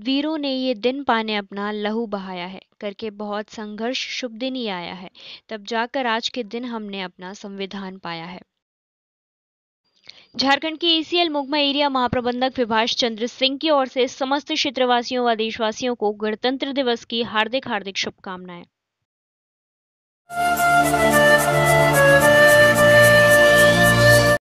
वीरों ने ये दिन पाने अपना लहू बहाया है करके बहुत संघर्ष शुभ दिन ही आया है, तब जाकर आज के दिन हमने अपना संविधान पाया है। झारखंड के ईसीएल मुगमा एरिया महाप्रबंधक विभाष चंद्र सिंह की ओर से समस्त क्षेत्रवासियों व देशवासियों को गणतंत्र दिवस की हार्दिक हार्दिक शुभकामनाएं।